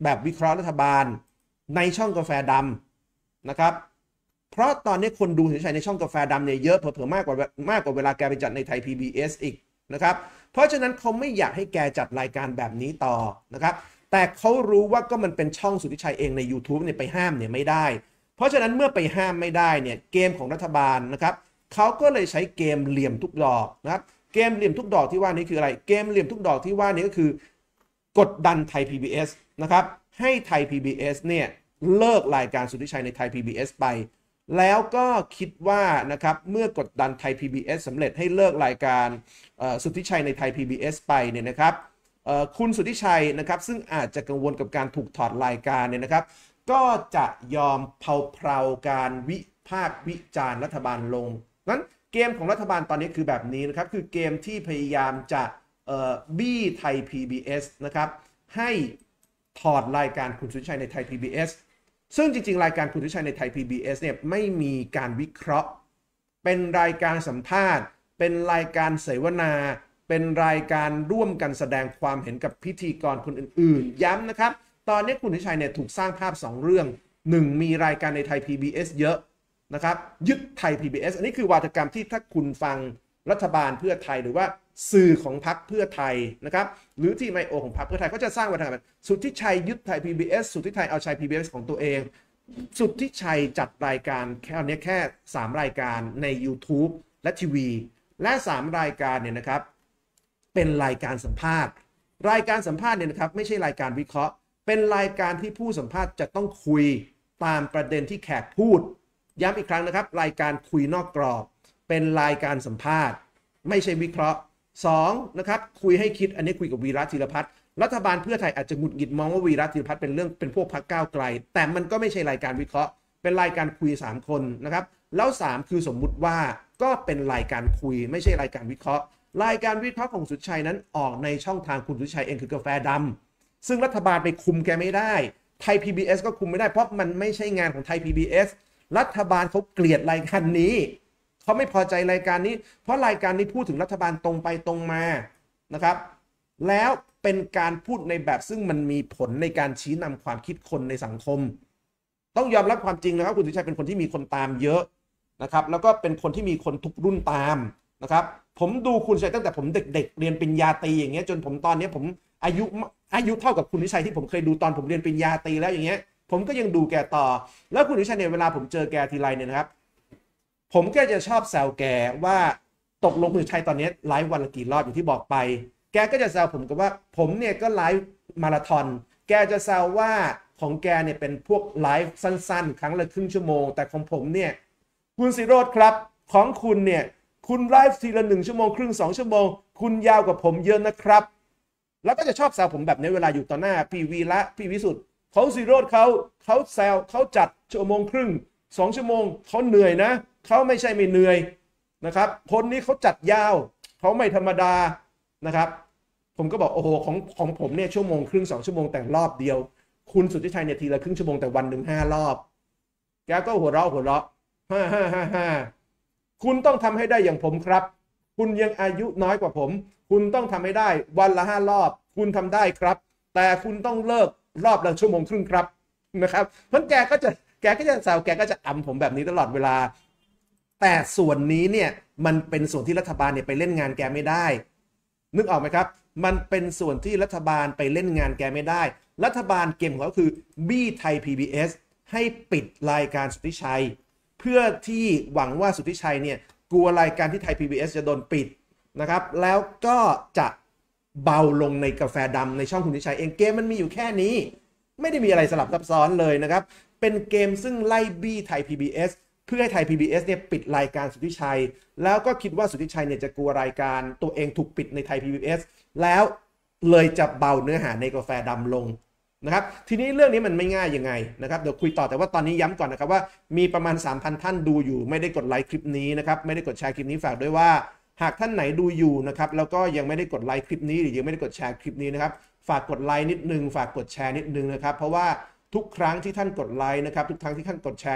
Speaker 1: แบบวิเคราะห์รัฐบาลในช่องกาแฟดำนะครับเพราะตอนนี้คนดูสุทธิชัยในช่องกาแฟดำเนี่ยเยอะเผลอๆมากกว่าเวลาแกไปจัดในไทย PBS อีกนะครับเพราะฉะนั้นเขาไม่อยากให้แกจัดรายการแบบนี้ต่อนะครับแต่เขารู้ว่าก็มันเป็นช่องสุทธิชัยเองใน YouTube เนี่ยไปห้ามเนี่ยไม่ได้เพราะฉะนั้นเมื่อไปห้ามไม่ได้เนี่ยเกมของรัฐบาลนะครับเขาก็เลยใช้เกมเหลี่ยมทุกดอกนะครับเกมเหลี่ยมทุกดอกที่ว่านี้คืออะไรเกมเหลี่ยมทุกดอกที่ว่านี้ก็คือกดดันไทย PBS นะครับให้ไทย PBS เนี่ยเลิกรายการสุทธิชัยในไทย PBS ไปแล้วก็คิดว่านะครับเมื่อกดดันไทย PBS สำเร็จให้เลิกรายการสุทธิชัยในไทย PBS ไปเนี่ยนะครับคุณสุทธิชัยนะครับซึ่งอาจจะกังวลกับการถูกถอดรายการเนี่ยนะครับก็จะยอมเพลาการวิพากษ์วิจารณ์รัฐบาลลงนั้นเกมของรัฐบาลตอนนี้คือแบบนี้นะครับคือเกมที่พยายามจะบี้ไทย PBS นะครับให้ถอดรายการคุณสุทธิชัยในไทย PBS ซึ่งจริงๆรายการคุณสุทธิชัยในไทย PBS เนี่ยไม่มีการวิเคราะห์เป็นรายการสัมภาษณ์เป็นรายการเสวนาเป็นรายการร่วมกันแสดงความเห็นกับพิธีกรคนอื่นๆย้ำนะครับตอนนี้คุณสุทธิชัยเนี่ยถูกสร้างภาพ2เรื่อง1มีรายการในไทย PBS เยอะนะครับยึดไทย PBS อันนี้คือวาทกรรมที่ถ้าคุณฟังรัฐบาลเพื่อไทยหรือว่าสื่อของพรรคเพื่อไทยนะครับหรือที่ไมโอของพรรคเพื่อไทยก็จะสร้างวาทกรรมสุทธิชัยยึดไทย PBS สุทธิชัยเอาชัย PBS ของตัวเองสุทธิชัยจัดรายการแค่3รายการใน YouTube และทีวีและ3รายการเนี่ยนะครับเป็นรายการสัมภาษณ์รายการสัมภาษณ์เนี่ยนะครับไม่ใช่รายการวิเคราะห์เป็นรายการที่ผู้สัมภาษณ์จะต้องคุยตามประเด็นที่แขกพูดย้ำอีกครั้งนะครับรายการคุยนอกกรอบเป็นรายการสัมภาษณ์ไม่ใช่วิเคราะห์2นะครับคุยให้คิดอันนี้คุยกับวีระธีรพัฒน์รัฐบาลเพื่อไทยอาจจะหงุดหงิดมองว่าวีระธีรพัฒน์เป็นพวกพรรคก้าวไกลแต่มันก็ไม่ใช่รายการวิเคราะห์เป็นรายการคุย3คนนะครับแล้ว3คือสมมุติว่าก็เป็นรายการคุยไม่ใช่รายการวิเคราะห์รายการวิเคราะห์ของสุทธิชัยนั้นออกในช่องทางคุณสุทธิชัยเองคือกาแฟดำซึ่งรัฐบาลไปคุมแกไม่ได้ไทย PBS ก็คุมไม่ได้เพราะมันไม่ใช่งานของไทย PBS รัฐบาลเขาเกลียดรายการนี้เขาไม่พอใจรายการนี้เพราะรายการนี้พูดถึงรัฐบาลตรงไปตรงมานะครับแล้วเป็นการพูดในแบบซึ่งมันมีผลในการชี้นำความคิดคนในสังคมต้องยอมรับความจริงนะครับคุณสุทธิชัยเป็นคนที่มีคนตามเยอะนะครับแล้วก็เป็นคนที่มีคนทุกรุ่นตามนะครับผมดูคุณสุทธิชัยตั้งแต่ผมเด็กๆเรียนปริญญาตรีอย่างเงี้ยจนผมตอนนี้ผมอายุเท่ากับคุณสุทธิชัยที่ผมเคยดูตอนผมเรียนปริญญาตรีแล้วอย่างเงี้ยผมก็ยังดูแกต่อแล้วคุณสุทธิชัยเนี่ยเวลาผมเจอแกทีไรเนี่ยนะครับผมก็จะชอบแซวแกว่าตกลงคุณสุทธิชัยตอนนี้ไลฟ์วันละกี่รอบอย่างที่บอกไปแกก็จะแซวผมกับว่าผมเนี่ยก็ไลฟ์มาราธอนแกจะแซวว่าของแกเนี่ยเป็นพวกไลฟ์สั้นๆครั้งละครึ่งชั่วโมงแต่ของผมเนี่ยคุณศิโรจน์ครับของคุณเนี่ยคุณไลฟ์ทีละ1ชั่วโมงครึ่ง2ชั่วโมงคุณยาวกว่าผมเยอะนะครับแล้วก็จะชอบแซวผมแบบนี้เวลาอยู่ต่อหน้าพี่วีระพี่วิสุทธ์เขาศิโรจน์เขาแซวเขาจัดชั่วโมงครึ่ง2ชั่วโมงเขาเหนื่อยนะเขาไม่ใช่ไม่เหนื่อยนะครับคนนี้เขาจัดยาวเขาไม่ธรรมดานะครับผมก็บอกโอ้โหของผมเนี่ยชั่วโมงครึ่ง2ชั่วโมงแต่รอบเดียวคุณสุทธิชัยเนี่ยทีละครึ่งชั่วโมงแต่วันหนึ่ง5 รอบแกก็หัวเราะฮ่าคุณต้องทำให้ได้อย่างผมครับคุณยังอายุน้อยกว่าผมคุณต้องทำให้ได้วันละ5 รอบคุณทำได้ครับแต่คุณต้องเลิกรอบละชั่วโมงครึ่งครับนะครับเพราะแกก็จะแซวแกก็จะอำผมแบบนี้ตลอดเวลาแต่ส่วนนี้เนี่ยมันเป็นส่วนที่รัฐบาลเนี่ยไปเล่นงานแกไม่ได้นึกออกไหมครับมันเป็นส่วนที่รัฐบาลไปเล่นงานแกไม่ได้รัฐบาลเกมของเขาคือบี้ไทย PBS ให้ปิดรายการสุทธิชัยเพื่อที่หวังว่าสุทธิชัยเนี่ยกลัวรายการที่ไทย PBS จะโดนปิดนะครับแล้วก็จะเบาลงในกาแฟดำในช่องคุณสุทธิชัยเองเกมมันมีอยู่แค่นี้ไม่ได้มีอะไรสลับซับซ้อนเลยนะครับเป็นเกมซึ่งไล่บี้ไทย PBS เพื่อให้ไทย PBS เนี่ยปิดรายการสุทธิชัยแล้วก็คิดว่าสุทธิชัยเนี่ยจะกลัวรายการตัวเองถูกปิดในไทย PBS แล้วเลยจะเบาเนื้อหาในกาแฟดำลงนะครับทีนี้เรื่องนี้มันไม่ง่ายยังไงนะครับเดี๋ยวคุยต่อแต่ว่าตอนนี้ย้ำก่อนนะครับว่ามีประมาณ 3,000 ท่านดูอยู่ไม่ได้กดไลค์คลิปนี้นะครับไม่ได้กดแชร์คลิปนี้ฝากด้วยว่าหากท่านไหนดูอยู่นะครับแล้วก็ยังไม่ได้กดไลค์คลิปนี้หรือยังไม่ได้กดแชร์คลิปนี้นะครับฝากกดไลค์นิดนึงฝากกดแชร์นิดนึงนะครับเพราะว่าทุกครั้งที่ท่านกดไลค์นะครับทุกครั้งที่ท่านกดแชร์เนี่ย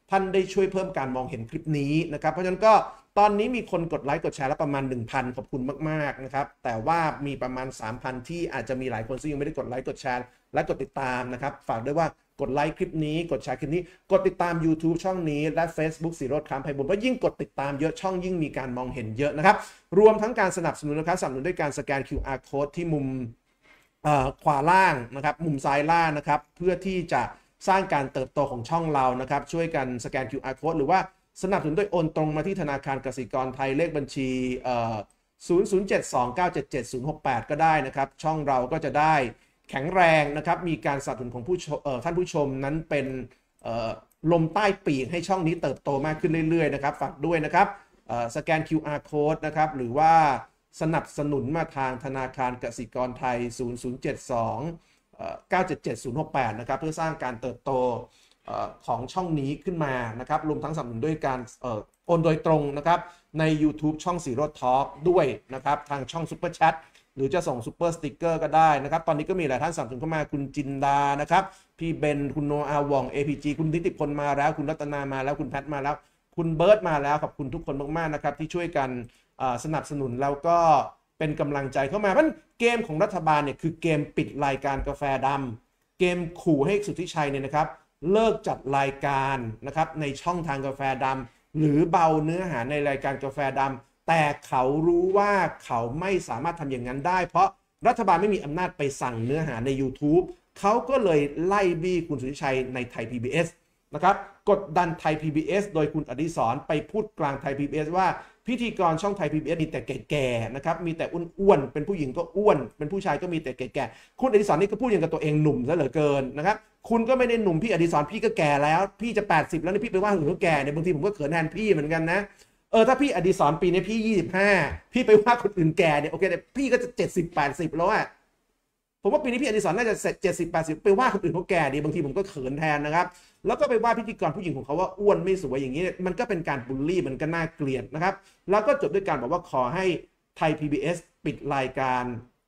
Speaker 1: ท่านได้ช่วยเพิ่มการมองเห็นคลิปนี้นะครับเพราะฉะนั้นก็ตอนนี้มีคนกดไลค์กดแชร์แล้วประมาณ 1,000 ขอบคุณมากๆนะครับแต่ว่ามีประมาณ 3,000 ที่อาจจะมีหลายคนซึ่งยังไม่ได้กดไลค์กดแชร์และกดติดตามนะครับฝากด้วยว่ากดไลค์คลิปนี้กดแชร์คลิปนี้กดติดตาม YouTube ช่องนี้และ Facebook ศิโรจน์ คล้ำไพบูลย์เพราะยิ่งกดติดตามเยอะช่องยิ่งมีการมองเห็นเยอะนะครับรวมทั้งการสนับสนุนนะครับสนับสนุนด้วยการสแกน QR Code ที่มุมขวาล่างนะครับมุมซ้ายล่างนะครับเพื่อที่จะสร้างการเติบโตของช่องเรานะครับช่วยกันสแกน QR Code หรือว่าสนับสนุนโดยโอนตรงมาที่ธนาคารกสิกรไทยเลขบัญชี0072977068 ก็ได้นะครับช่องเราก็จะได้แข็งแรงนะครับมีการสนับสนุนของท่านผู้ชมนั้นเป็นลมใต้ปีกให้ช่องนี้เติบโตมากขึ้นเรื่อยๆนะครับฝากด้วยนะครับสแกน QR Code นะครับหรือว่าสนับสนุนมาทางธนาคารกสิกรไทย0072977068 นะครับเพื่อสร้างการเติบโตของช่องนี้ขึ้นมานะครับรวมทั้งสนับสนุนด้วยการโอนโดยตรงนะครับใน YouTube ช่องสีโรจน์ทอล์กด้วยนะครับทางช่องซุปเปอร์แชทหรือจะส่งซุปเปอร์สติ๊กเกอร์ก็ได้นะครับตอนนี้ก็มีหลายท่านสนับสนุนเข้ามาคุณจินดานะครับพี่เบนคุณโนอาวอง APG คุณนิติพลมาแล้วคุณรัตนามาแล้วคุณแพทมาแล้วคุณเบิร์ตมาแล้วขอบคุณทุกคนมากๆนะครับที่ช่วยกันสนับสนุนแล้วก็เป็นกำลังใจเข้ามาเพราะเกมของรัฐบาลเนี่ยคือเกมปิดรายการกาแฟดำเกมขู่ให้สุทธิชัยเนี่ยนะครับเลิกจัดรายการนะครับในช่องทางกาแฟดำหรือเบาเนื้อหาในรายการกาแฟดำแต่เขารู้ว่าเขาไม่สามารถทำอย่างนั้นได้เพราะรัฐบาลไม่มีอำนาจไปสั่งเนื้อหาใน YouTube เขาก็เลยไล่บี้คุณสุทธิชัยในไทย PBS นะครับกดดันไทย PBS โดยคุณอดิศรไปพูดกลางไทย PBS ว่าพิธีกรช่องไทย PBS มีแต่แก่ๆนะครับมีแต่อ้วนๆเป็นผู้หญิงก็อ้วนเป็นผู้ชายก็มีแต่แก่ๆคุณอดิศรนี่ก็พูดอย่างกับตัวเองหนุ่มซะเหลือเกินนะครับคุณก็ไม่ได้หนุ่มพี่อดิศรพี่ก็แก่แล้วพี่จะ80แล้วนี่พี่ไปว่าคนอื่นแก่เนี่ยบางทีผมก็เขินแทนพี่เหมือนกันนะถ้าพี่อดิศรปีนี้พี่25พี่ไปว่าคนอื่นแก่เนี่ยโอเคแต่พี่ก็จะ70-80แล้วอะผมว่าปีนี้พี่อดิศรน่าจะเสร็จ70-80ไปว่าคนอื่นเขาแก่ดีบางทีผมก็เขินแทนนะครับแล้วก็ไปว่าพิธีกรผู้หญิงของเขาว่าอ้วนไม่สวยอย่างนี้มันก็เป็นการบูลลี่มันก็น่าเกลียดนะครับแล้วก็จบด้วยการบอกว่าขอให้ไทย PBS ปิดรายการ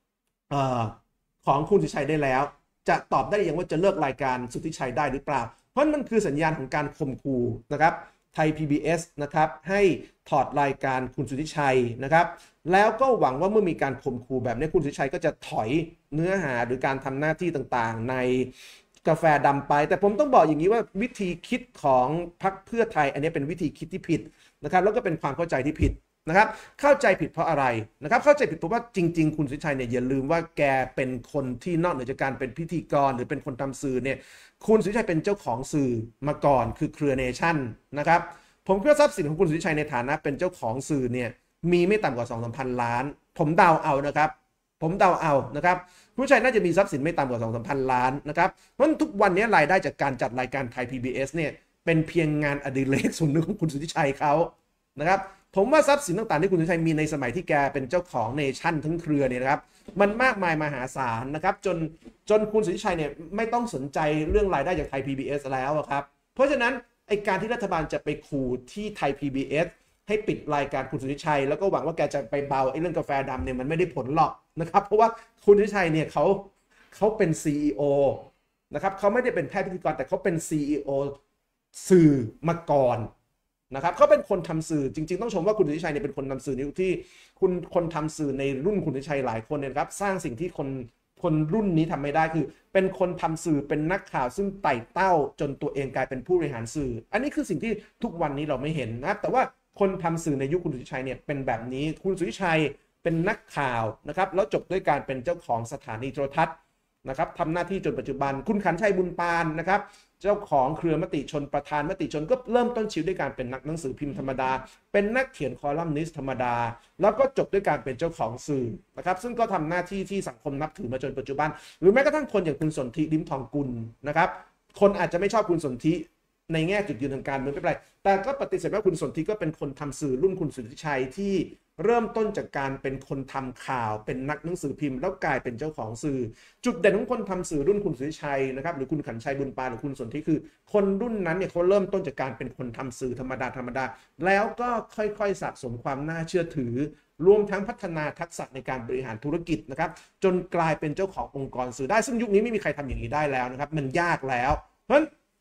Speaker 1: ของคุณสุทธิชัยได้แล้วจะตอบได้ยังว่าจะเลิกรายการสุทธิชัยได้หรือเปล่าเพราะมันคือสัญญาณของการข่มขู่นะครับไทย PBS นะครับให้ถอดรายการคุณสุทธิชัยนะครับแล้วก็หวังว่าเมื่อมีการข่มขู่แบบนี้คุณสุทธิชัยก็จะถอยเนื้อหาหรือการทำหน้าที่ต่างๆในกาแฟดำไปแต่ผมต้องบอกอย่างนี้ว่าวิธีคิดของพรรคเพื่อไทยอันนี้เป็นวิธีคิดที่ผิดนะครับแล้วก็เป็นความเข้าใจที่ผิดนะครับเข้าใจผิดเพราะอะไรนะครับเข้าใจผิดเพราะว่าจริงๆคุณสุทธิชัยเนี่ยอย่าลืมว่าแกเป็นคนที่นอกเหนือจากการเป็นพิธีกรหรือเป็นคนทำสื่อเนี่ยคุณสุทธิชัยเป็นเจ้าของสื่อมาก่อนคือเครือเนชั่นนะครับผมคิดว่าทรัพย์สินของคุณสุทธิชัยในฐานะเป็นเจ้าของสื่อเนี่ยมีไม่ต่ำกว่า 2-3 พันล้านผมเดาเอานะครับผมเดาเอานะครับคุณสุทธิชัยน่าจะมีทรัพย์สินไม่ต่ำกว่า 2-3 พันล้านนะครับเพราะทุกวันนี้รายได้จากการจัดรายการไทย PBS เนี่ยเป็นเพียงงานอดิเรกส่วนหนึ่งของคุณสุทธิชัยเขานะครับผมว่าทรัพย์สินต่างๆที่คุณสุทธิชัยมีในสมัยที่แกเป็นเจ้าของเนชั่นทั้งเครือเนี่ยนะครับมันมากมายมหาศาลนะครับจนคุณสุทธิชัยเนี่ยไม่ต้องสนใจเรื่องรายได้จากไทย PBS แล้วครับเพราะฉะนั้นไอการที่รัฐบาลจะไปขู่ที่ไทย PBS ให้ปิดรายการคุณสุทธิชัยแล้วก็หวังว่าแกจะไปเบาไอ้เรื่องกาแฟดำเนี่ยมันไม่ได้ผลหรอกนะครับเพราะว่าคุณสุทธิชัยเนี่ยเขาเป็น CEO นะครับเขาไม่ได้เป็นแค่พิธีกรแต่เขาเป็น CEO สื่อมาก่อนนะครับเขาเป็นคนทำสื่อจริงๆต้องชมว่าคุณสุทธิชัยเนี่ยเป็นคนทำสื่อในยุคที่คนทำสื่อในรุ่นคุณสุทธิชัยหลายคนเนี่ยครับสร้างสิ่งที่คนรุ่นนี้ทำไม่ได้คือเป็นคนทำสื่อเป็นนักข่าวซึ่งไต่เต้าจนตัวเองกลายเป็นผู้บริหารสื่ออันนี้คือสิ่งที่ทุกวันนี้เราไม่เห็นนะครับแต่ว่าคนทำสื่อในยุคคุณสุทธิชัยเนี่ยเป็นแบบนี้คุณสุทธิชัยเป็นนักข่าวนะครับแล้วจบด้วยการเป็นเจ้าของสถานีโทรทัศน์นะครับทำหน้าที่จนปัจจุบันคุณขันชัยบุญปานนะครับเจ้าของเครือมติชนประธานมติชนก็เริ่มต้นชีวิตด้วยการเป็นนักหนังสือพิมพ์ธรรมดาเป็นนักเขียนคอลัมนิสต์ธรรมดาแล้วก็จบด้วยการเป็นเจ้าของสื่อนะครับซึ่งก็ทำหน้าที่ที่สังคมนับถือมาจนปัจจุบันหรือแม้กระทั่งคนอย่างคุณสนธิลิ้มทองกุลนะครับคนอาจจะไม่ชอบคุณสนธิในแง่จุดยืนทางการเมืองไม่เป็นไรแต่ก็ปฏิเสธว่าคุณสนธิก็เป็นคนทำสื่อรุ่นคุณสุทธิชัยที่เริ่มต้นจากการเป็นคนทำข่าวเป็นนักหนังสือพิมพ์แล้วกลายเป็นเจ้าของสื่อจุดเด่นของคนทำสื่อรุ่นคุณสุทธิชัยนะครับหรือคุณขันชัยบุญปานหรือคุณสนธิคือคนรุ่นนั้นเนี่ยเขาเริ่มต้นจากการเป็นคนทำสื่อธรรมดาแล้วก็ค่อยๆสะสมความน่าเชื่อถือรวมทั้งพัฒนาทักษะในการบริหารธุรกิจนะครับจนกลายเป็นเจ้าขององค์กรสื่อได้ซึ่งยุคนี้ไม่มีใครทำอย่างนี้ได้แล้วนะครับมันยากแล้วเพราะฉะนั้น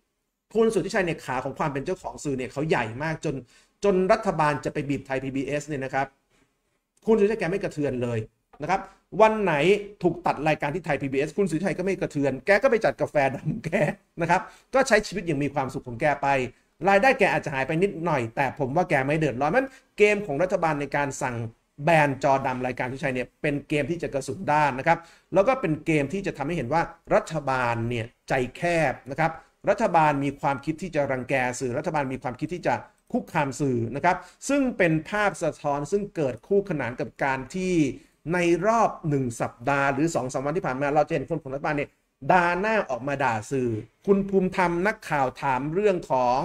Speaker 1: คุณสุทธิชัยเนี่ยขาของความเป็นเจ้าของสื่อเนี่ยเขาใหญ่มากจนรัฐบาลจะไปบีบไทย PBS เนี่ยนะครับคุณสุทธิชัยแกไม่กระเทือนเลยนะครับวันไหนถูกตัดรายการที่ไทย PBS คุณสุทธิชัยก็ไม่กระเทือนแกก็ไปจัดกาแฟดำของแกนะครับก็ใช้ชีวิตอย่างมีความสุขของแกไปรายได้แกอาจจะหายไปนิดหน่อยแต่ผมว่าแกไม่เดือดร้อนมันเกมของรัฐบาลในการสั่งแบนจอดำรายการสุทธิชัยเนี่ยเป็นเกมที่จะกระสุนด้านนะครับแล้วก็เป็นเกมที่จะทำให้เห็นว่ารัฐบาลเนี่ยใจแคบนะครับรัฐบาลมีความคิดที่จะรังแกสื่อรัฐบาลมีความคิดที่จะคุกคามสื่อนะครับซึ่งเป็นภาพสะท้อนซึ่งเกิดคู่ขนานกับการที่ในรอบ1สัปดาห์หรือ2-3 วันที่ผ่านมาเราจะเห็นคนของรัฐบาลเนี่ยด่าหน้าออกมาด่าสื่อคุณภูมิธรรมนักข่าวถามเรื่องของ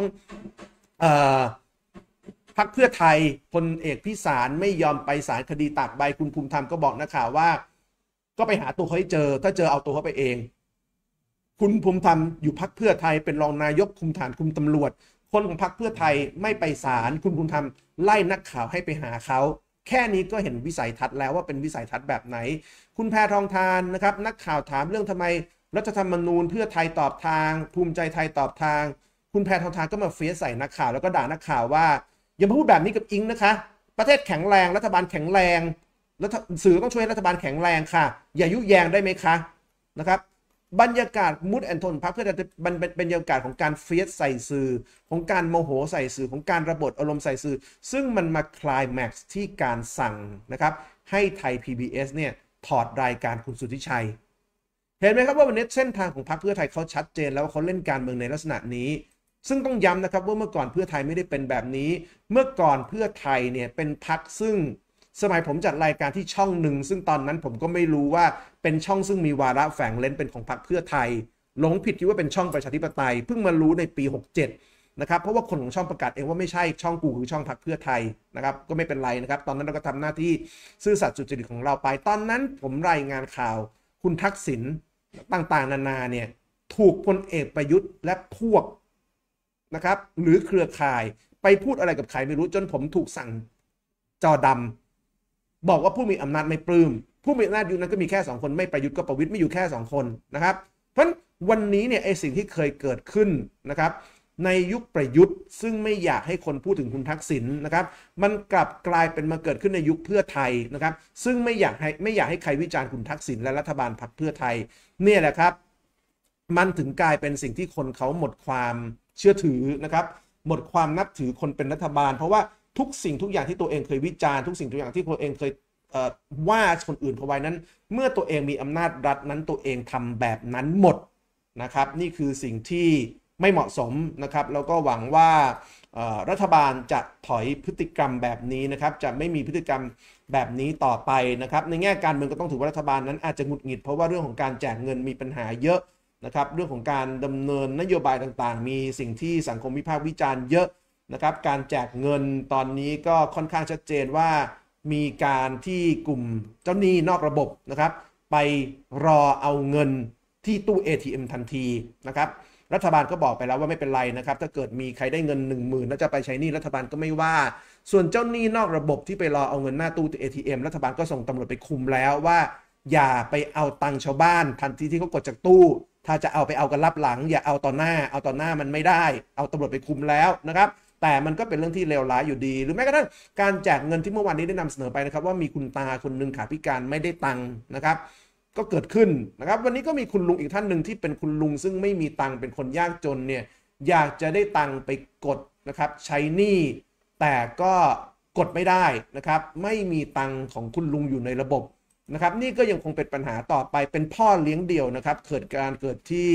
Speaker 1: พรรคเพื่อไทยพลเอกพิสารไม่ยอมไปศาลคดีตากใบคุณภูมิธรรมก็บอกนักข่าวว่าก็ไปหาตัวเขาให้เจอถ้าเจอเอาตัวเขาไปเองคุณภูมิธรรมอยู่พรรคเพื่อไทยเป็นรองนายกคุมฐานคุมตำรวจคนของพรรคเพื่อไทยไม่ไปศาลคุณภูมิธรรมไล่นักข่าวให้ไปหาเขาแค่นี้ก็เห็นวิสัยทัศน์แล้วว่าเป็นวิสัยทัศน์แบบไหนคุณแพทองธารนะครับนักข่าวถามเรื่องทำไมรัฐธรรมนูญเพื่อไทยตอบทางภูมิใจไทยตอบทางคุณแพทองธารก็มาเฟียสใส่นักข่าวแล้วก็ด่านักข่าวว่าอย่ามาพูดแบบนี้กับอิงนะคะประเทศแข็งแรงรัฐบาลแข็งแรงแล้วสื่อต้องช่วยรัฐบาลแข็งแรงค่ะอย่ายุแยงได้ไหมคะนะครับบรรยากาศมูดแอนโทนพรรคเพื่อไทยเป็นบรรยากาศของการเฟียสใส่สื่อของการโมโหใส่สื่อของการระเบิดอารมณ์ใส่สื่อซึ่งมันมาคลายแม็กซ์ที่การสั่งนะครับให้ไทย PBS เนี่ยถอดรายการคุณสุทธิชัยเห็นไหมครับว่าวันนี้เส้นทางของพรรคเพื่อไทยเขาชัดเจนแล้วว่าเขาเล่นการเมืองในลักษณะนี้ซึ่งต้องย้ำนะครับว่าเมื่อก่อนเพื่อไทยไม่ได้เป็นแบบนี้เมื่อก่อนเพื่อไทยเนี่ยเป็นพรรคซึ่งสมัยผมจัดรายการที่ช่องหนึ่งซึ่งตอนนั้นผมก็ไม่รู้ว่าเป็นช่องซึ่งมีวาระแฝงเล่นเป็นของพรรคเพื่อไทยหลงผิดคิดว่าเป็นช่องประชาธิปไตยเพิ่งมารู้ในปี67นะครับเพราะว่าคนของช่องประกาศเองว่าไม่ใช่ช่องกูคือช่องพรรคเพื่อไทยนะครับก็ไม่เป็นไรนะครับตอนนั้นเราก็ทำหน้าที่ซื่อสัตย์สุจริตของเราไปตอนนั้นผมรายงานข่าวคุณทักษิณต่างๆนานาเนี่ยถูกพลเอกประยุทธ์และพวกนะครับหรือเครือข่ายไปพูดอะไรกับใครไม่รู้จนผมถูกสั่งจอดำบอกว่าผู้มีอำนาจไม่ปลื้มผู้มีอำนาจยุคนั้นก็มีแค่2คนไม่ประยุทธ์ก็ประวิตรไม่อยู่แค่2คนนะครับเพราะวันนี้เนี่ยไอ้สิ่งที่เคยเกิดขึ้นนะครับในยุคประยุทธ์ซึ่งไม่อยากให้คนพูดถึงคุณทักษิณนะครับมันกลับกลายเป็นมาเกิดขึ้นในยุคเพื่อไทยนะครับซึ่งไม่อยากให้ใครวิจารณ์คุณทักษิณและรัฐบาลพรรคเพื่อไทยเนี่ยแหละครับมันถึงกลายเป็นสิ่งที่คนเขาหมดความเชื่อถือนะครับหมดความนับถือคนเป็นรัฐบาลเพราะว่าทุกสิ่งทุกอย่างที่ตัวเองเคยวิจารณ์ทุกสิ่งทุกอย่างที่ตัวเองเคยว่าคนอื่นเขาไว้นั้นเมื่อตัวเองมีอำนาจรัฐนั้นตัวเองทำแบบนั้นหมดนะครับนี่คือสิ่งที่ไม่เหมาะสมนะครับแล้วก็หวังว่ารัฐบาลจะถอยพฤติกรรมแบบนี้นะครับจะไม่มีพฤติกรรมแบบนี้ต่อไปนะครับในแง่การเมืองก็ต้องถือว่ารัฐบาลนั้นอาจจะหงุดหงิดเพราะว่าเรื่องของการแจกเงินมีปัญหาเยอะนะครับเรื่องของการดำเนินนโยบายต่างๆมีสิ่งที่สังคมวิพากษ์วิจารณ์เยอะนะครับการแจกเงินตอนนี้ก็ค่อนข้างชัดเจนว่ามีการที่กลุ่มเจ้าหนี้นอกระบบนะครับไปรอเอาเงินที่ตู้ ATM ทันทีนะครับรัฐบาลก็บอกไปแล้วว่าไม่เป็นไรนะครับถ้าเกิดมีใครได้เงิน 10,000 แล้วจะไปใช้หนี้รัฐบาลก็ไม่ว่าส่วนเจ้าหนี้นอกระบบที่ไปรอเอาเงินหน้าตู้ ATM รัฐบาลก็ส่งตำรวจไปคุมแล้วว่าอย่าไปเอาตังค์ชาวบ้านทันทีที่เขากดจากตู้ถ้าจะเอาไปเอากันรับหลังอย่าเอาต่อหน้ามันไม่ได้เอาตำรวจไปคุมแล้วนะครับแต่มันก็เป็นเรื่องที่เลวร้ายอยู่ดีหรือแม้กระทั่งการแจกเงินที่เมื่อวานนี้ได้นำเสนอไปนะครับว่ามีคุณตาคนหนึ่งขาพิการไม่ได้ตังค์นะครับก็เกิดขึ้นนะครับวันนี้ก็มีคุณลุงอีกท่านหนึ่งที่เป็นคุณลุงซึ่งไม่มีตังค์เป็นคนยากจนเนี่ยอยากจะได้ตังค์ไปกดนะครับใช้หนี้แต่ก็กดไม่ได้นะครับไม่มีตังค์ของคุณลุงอยู่ในระบบนะครับนี่ก็ยังคงเป็นปัญหาต่อไปเป็นพ่อเลี้ยงเดี่ยวนะครับเกิดที่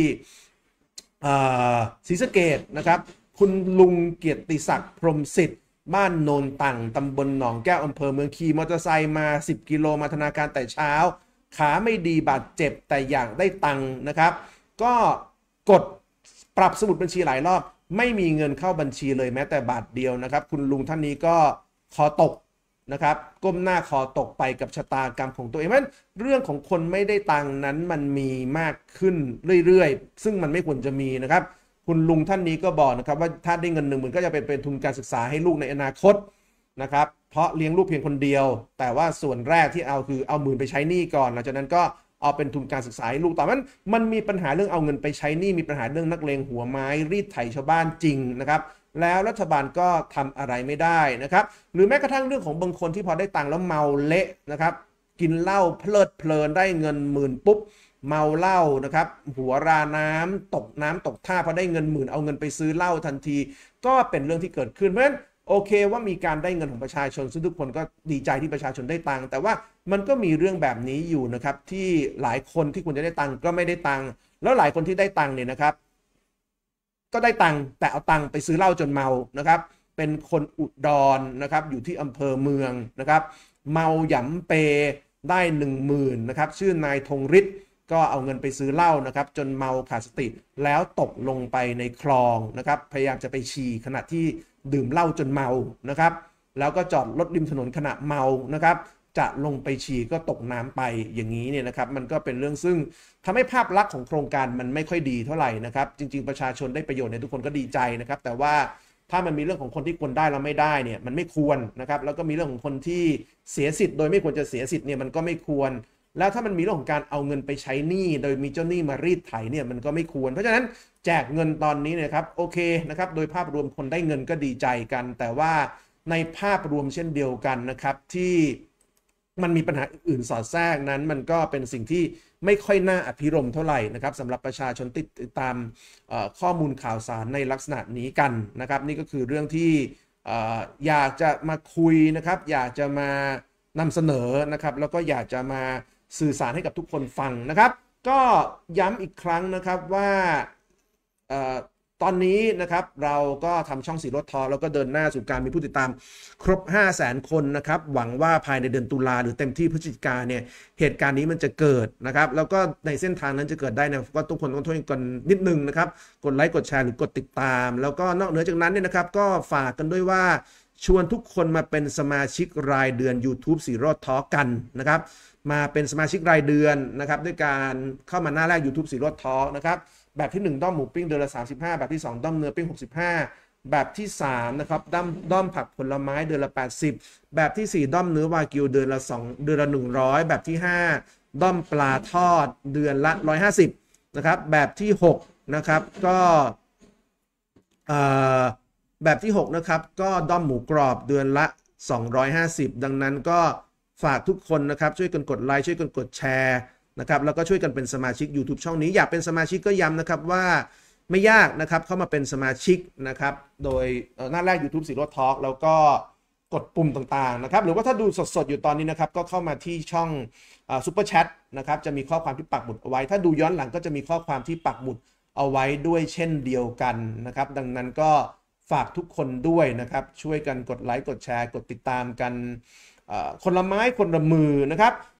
Speaker 1: ศรีสะเกษนะครับคุณลุงเกียรติศักดิ์พรหมสิทธิ์บ้านโนนตังตำบลหนองแก้วอำเภอเมืองขี่มอเตอร์ไซค์มา10 กิโลมาธนาคารแต่เช้าขาไม่ดีบาดเจ็บแต่อยากได้ตังค์นะครับก็กดปรับสมุดบัญชีหลายรอบไม่มีเงินเข้าบัญชีเลยแม้แต่บาทเดียวนะครับคุณลุงท่านนี้ก็คอตกนะครับก้มหน้าคอตกไปกับชะตากรรมของตัวเองมันเรื่องของคนไม่ได้ตังค์นั้นมันมีมากขึ้นเรื่อยๆซึ่งมันไม่ควรจะมีนะครับคุณลุงท่านนี้ก็บอกนะครับว่าถ้าได้เงิน10,000ก็จะเป็นทุนการศึกษาให้ลูกในอนาคตนะครับเพราะเลี้ยงลูกเพียงคนเดียวแต่ว่าส่วนแรกที่เอาคือเอา10,000ไปใช้หนี้ก่อนหลังจากนั้นก็เอาเป็นทุนการศึกษาให้ลูกแต่มันมีปัญหาเรื่องเอาเงินไปใช้หนี้มีปัญหาเรื่องนักเลงหัวไม้รีดไถชาวบ้านจริงนะครับแล้วรัฐบาลก็ทำอะไรไม่ได้นะครับหรือแม้กระทั่งเรื่องของบางคนที่พอได้ตังค์แล้วเมาเละนะครับกินเหล้าเพลิดเพลินได้เงินหมื่นปุ๊บเมาเหล้านะครับหัวราน้ำตกท่าพอได้เงินหมื่นเอาเงินไปซื้อเหล้าทันทีก็เป็นเรื่องที่เกิดขึ้นเพราะฉะนั้นโอเคว่ามีการได้เงินของประชาชนซึ่งทุกคนก็ดีใจที่ประชาชนได้ตังค์แต่ว่ามันก็มีเรื่องแบบนี้อยู่นะครับที่หลายคนที่ควรจะได้ตังค์ก็ไม่ได้ตังค์แล้วหลายคนที่ได้ตังค์เนี่ยนะครับก็ได้ตังค์แต่เอาตังค์ไปซื้อเหล้าจนเมานะครับเป็นคนอุดรนะครับอยู่ที่อำเภอเมืองนะครับเมาหยำเปได้10,000นะครับชื่อนายธงฤทธิ์ก็เอาเงินไปซื้อเหล้านะครับจนเมาขาดสติแล้วตกลงไปในคลองนะครับพยายามจะไปฉี่ขณะที่ดื่มเหล้าจนเมานะครับแล้วก็จอดรถริมถนนขณะเมานะครับจะลงไปฉี่ก็ตกน้ำไปอย่างนี้เนี่ยนะครับมันก็เป็นเรื่องซึ่งทำให้ภาพลักษณ์ของโครงการมันไม่ค่อยดีเท่าไหร่นะครับจริงๆประชาชนได้ประโยชน์เนี่ยทุกคนก็ดีใจนะครับแต่ว่าถ้ามันมีเรื่องของคนที่ควรได้แล้วไม่ได้เนี่ยมันไม่ควรนะครับแล้วก็มีเรื่องของคนที่เสียสิทธิ์โดยไม่ควรจะเสียสิทธิ์เนี่ยมันก็ไม่ควรแล้วถ้ามันมีเรื่องของการเอาเงินไปใช้หนี้โดยมีเจ้าหนี้มารีดไถเนี่ยมันก็ไม่ควรเพราะฉะนั้นแจกเงินตอนนี้นะครับโอเคนะครับโดยภาพรวมคนได้เงินก็ดีใจกันแต่ว่าในภาพรวมเช่นเดียวกันนะครับที่มันมีปัญหาอื่นสอดแทรกนั้นมันก็เป็นสิ่งที่ไม่ค่อยน่าอภิรมย์เท่าไหร่นะครับสำหรับประชาชนติดตามข้อมูลข่าวสารในลักษณะนี้กันนะครับนี่ก็คือเรื่องที่อยากจะมาคุยนะครับอยากจะมานำเสนอนะครับแล้วก็อยากจะมาสื่อสารให้กับทุกคนฟังนะครับก็ย้ำอีกครั้งนะครับว่าตอนนี้นะครับเราก็ทำช่องสีรถทอแล้วก็เดินหน้าสู่การมีผู้ติดตามครบ 500,000 คนนะครับหวังว่าภายในเดือนตุลาหรือเต็มที่พฤศจิกาเนี่ยเหตุการณ์นี้มันจะเกิดนะครับแล้วก็ในเส้นทางนั้นจะเกิดได้นะก็ทุกคนต้องช่วยกันนิดนึงนะครับกดไลค์กดแชร์หรือกดติดตามแล้วก็นอกเหนือจากนั้นเนี่ยนะครับก็ฝากกันด้วยว่าชวนทุกคนมาเป็นสมาชิกรายเดือน YouTube สีรถทอกันนะครับมาเป็นสมาชิกรายเดือนนะครับด้วยการเข้ามาหน้าแรก YouTube สีรถทอนะครับแบบที่1ด้อมหมูปิ้งเดือนละ35แบบที่2ด้อมเนื้อปิ้ง65แบบที่3นะครับด้อมผักผลไม้เดือนละ80แบบที่4ด้อมเนื้อวากิวเดือนละ100แบบที่5ด้อมปลาทอดเดือนละ150นะครับแบบที่6นะครับก็แบบที่6นะครับก็ด้อมหมูกรอบเดือนละ250ดังนั้นก็ฝากทุกคนนะครับช่วยกันกดไลค์ช่วยกันกดแชร์นะครับแล้วก็ช่วยกันเป็นสมาชิก YouTube ช่องนี้อยากเป็นสมาชิกก็ย้ำนะครับว่าไม่ยากนะครับเข้ามาเป็นสมาชิกนะครับโดยหน้าแรก YouTube สีรถทอล์กแล้วก็กดปุ่มต่างๆนะครับหรือว่าถ้าดูสดๆอยู่ตอนนี้นะครับก็เข้ามาที่ช่องซุปเปอร์แชทนะครับจะมีข้อความที่ปักหมุดเอาไว้ถ้าดูย้อนหลังก็จะมีข้อความที่ปักหมุดเอาไว้ด้วยเช่นเดียวกันนะครับดังนั้นก็ฝากทุกคนด้วยนะครับช่วยกันกดไลค์กดแชร์กดติดตามกันคนละไม้คนละมือนะครับ